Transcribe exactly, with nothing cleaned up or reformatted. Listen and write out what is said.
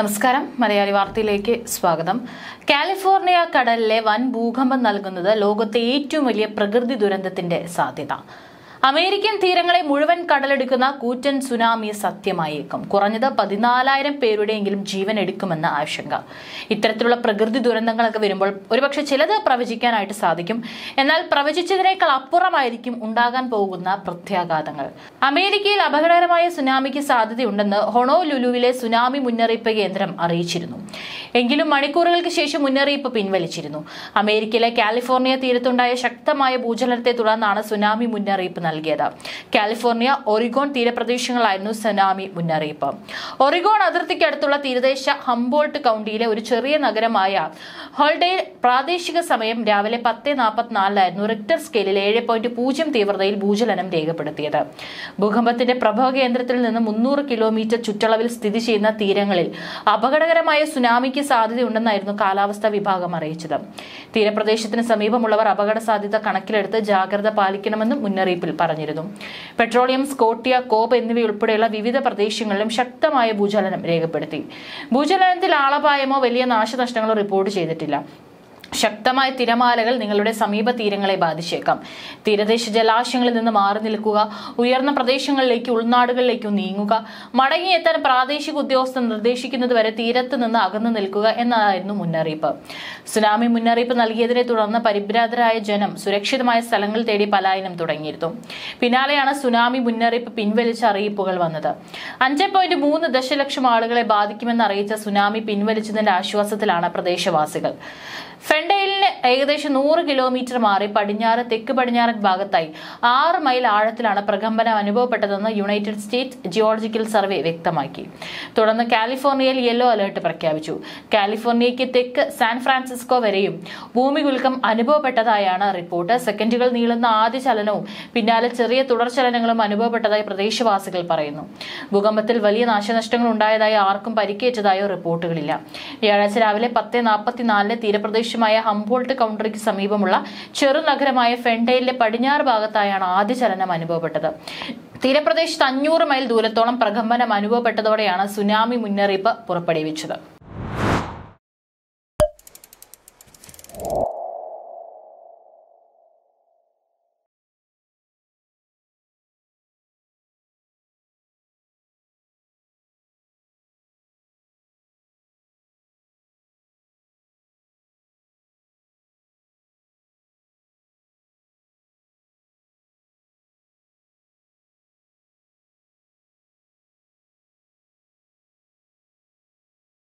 നമസ്കാരം മലയാളി വാർത്തയിലേക്ക് സ്വാഗതം. കാലിഫോർണിയ കടലിലെ വൻ ഭൂകമ്പം നൽകുന്നത് ലോകത്തെ ഏറ്റവും വലിയ പ്രകൃതി ദുരന്തത്തിന്റെ സാധ്യത. അമേരിക്കൻ തീരങ്ങളെ മുഴുവൻ കടലെടുക്കുന്ന കൂറ്റൻ സുനാമി സത്യമായേക്കും. കുറഞ്ഞത് പതിനാലായിരം പേരുടെയെങ്കിലും ജീവൻ എടുക്കുമെന്ന ആശങ്ക. ഇത്തരത്തിലുള്ള പ്രകൃതി ദുരന്തങ്ങളൊക്കെ വരുമ്പോൾ ഒരുപക്ഷെ ചിലത് പ്രവചിക്കാനായിട്ട് സാധിക്കും. എന്നാൽ പ്രവചിച്ചതിനേക്കാൾ അപ്പുറമായിരിക്കും ഉണ്ടാകാൻ പോകുന്ന പ്രത്യാഘാതങ്ങൾ. അമേരിക്കയിൽ അപകടകരമായ സുനാമിക്ക് സാധ്യതയുണ്ടെന്ന് ഹൊണോലുലുവിലെ സുനാമി മുന്നറിയിപ്പ് കേന്ദ്രം അറിയിച്ചിരുന്നു. എങ്കിലും മണിക്കൂറുകൾക്ക് ശേഷം മുന്നറിയിപ്പ് പിൻവലിച്ചിരുന്നു. അമേരിക്കയിലെ കാലിഫോർണിയ തീരത്തുണ്ടായ ശക്തമായ ഭൂചലനത്തെ തുടർന്നാണ് സുനാമി മുന്നറിയിപ്പ് നൽകിയത്. കാലിഫോർണിയ ഒറിഗോൺ തീരപ്രദേശങ്ങളായിരുന്നു സുനാമി മുന്നറിയിപ്പ്. ഒറിഗോൺ അതിർത്തിക്കടുത്തുള്ള തീരദേശ ഹംബോൾട്ട് കൗണ്ടിയിലെ ഒരു ചെറിയ നഗരമായ ഹോൾഡേൽ പ്രാദേശിക സമയം രാവിലെ പത്ത് നാൽപ്പത്തിനാലിലായിരുന്നു റിക്ടർ സ്കെയിലിൽ ഏഴ് പോയിന്റ് പൂജ്യം തീവ്രതയിൽ ഭൂചലനം രേഖപ്പെടുത്തിയത്. ഭൂകമ്പത്തിന്റെ പ്രഭവ കേന്ദ്രത്തിൽ നിന്ന് മുന്നൂറ് കിലോമീറ്റർ ചുറ്റളവിൽ സ്ഥിതി ചെയ്യുന്ന തീരങ്ങളിൽ അപകടകരമായ സുനാമിക്ക് സാധ്യതയുണ്ടെന്നായിരുന്നു കാലാവസ്ഥാ വിഭാഗം അറിയിച്ചത്. തീരപ്രദേശത്തിന് സമീപമുള്ളവർ അപകട സാധ്യത കണക്കിലെടുത്ത് ജാഗ്രത പാലിക്കണമെന്നും മുന്നറിയിപ്പിൽ പറഞ്ഞിരുന്നു. പെട്രോളിയം, സ്കോട്ടിയ, കോബ് എന്നിവയുൾപ്പെടെയുള്ള വിവിധ പ്രദേശങ്ങളിലും ശക്തമായ ഭൂചലനം രേഖപ്പെടുത്തി. ഭൂചലനത്തിൽ ആളപായമോ വലിയ നാശനഷ്ടങ്ങളോ റിപ്പോർട്ട് ചെയ്തിട്ടില്ല. ശക്തമായ തിരമാലകൾ നിങ്ങളുടെ സമീപ തീരങ്ങളെ ബാധിച്ചേക്കാം. തീരദേശ ജലാശയങ്ങളിൽ നിന്ന് മാറി നിൽക്കുക, ഉയർന്ന പ്രദേശങ്ങളിലേക്ക് ഉൾനാടുകളിലേക്ക് നീങ്ങുക, മടങ്ങിയെത്താൻ പ്രാദേശിക ഉദ്യോഗസ്ഥർ നിർദ്ദേശിക്കുന്നതുവരെ തീരത്ത് നിന്ന് അകന്നു നിൽക്കുക എന്നതായിരുന്നു മുന്നറിയിപ്പ്. സുനാമി മുന്നറിയിപ്പ് നൽകിയതിനെ തുടർന്ന് പരിഭ്രാന്തരായ ജനം സുരക്ഷിതമായ സ്ഥലങ്ങൾ തേടി പലായനം തുടങ്ങിയിരുന്നു. പിന്നാലെയാണ് സുനാമി മുന്നറിയിപ്പ് പിൻവലിച്ച അറിയിപ്പുകൾ വന്നത്. അഞ്ച് പോയിന്റ് മൂന്ന് ദശലക്ഷം ആളുകളെ ബാധിക്കുമെന്ന് അറിയിച്ച സുനാമി പിൻവലിച്ചതിന്റെ ആശ്വാസത്തിലാണ് പ്രദേശവാസികൾ. ഫെൻഡെയിലിന് ഏകദേശം നൂറ് കിലോമീറ്റർ മാറി പടിഞ്ഞാറ് തെക്ക് പടിഞ്ഞാറൻ ഭാഗത്തായി ആറ് മൈൽ ആഴത്തിലാണ് പ്രകമ്പനം അനുഭവപ്പെട്ടതെന്ന് യുണൈറ്റഡ് സ്റ്റേറ്റ്സ് ജിയോളജിക്കൽ സർവേ വ്യക്തമാക്കി. തുടർന്ന് കാലിഫോർണിയയിൽ യെല്ലോ അലർട്ട് പ്രഖ്യാപിച്ചു. കാലിഫോർണിയയ്ക്ക് തെക്ക് സാൻ ഫ്രാൻസിസ്കോ വരെയും ഭൂമികുലുക്കം അനുഭവപ്പെട്ടതായാണ് റിപ്പോർട്ട്. സെക്കൻഡുകൾ നീളുന്ന ആദ്യ ചലനവും പിന്നാലെ ചെറിയ തുടർചലനങ്ങളും അനുഭവപ്പെട്ടതായി പ്രദേശവാസികൾ പറയുന്നു. ഭൂകമ്പത്തിൽ വലിയ നാശനഷ്ടങ്ങൾ ഉണ്ടായതായി ആർക്കും പരിക്കേറ്റതായോ റിപ്പോർട്ടുകളില്ല. വ്യാഴാഴ്ച രാവിലെ പത്ത് നാൽപ്പത്തിനാലിന് തീരപ്രദേശ ഹംബോൾട്ട് കൗണ്ടറിക്ക് സമീപമുള്ള ചെറുനഗരമായ ഫെൻഡെയിലിലെ പടിഞ്ഞാറ് ഭാഗത്തായാണ് ആദ്യ ചലനം അനുഭവപ്പെട്ടത്. തീരപ്രദേശത്ത് അഞ്ഞൂറ് മൈൽ ദൂരത്തോളം പ്രകമ്പനം അനുഭവപ്പെട്ടതോടെയാണ് സുനാമി മുന്നറിയിപ്പ് പുറപ്പെടുവിച്ചത്.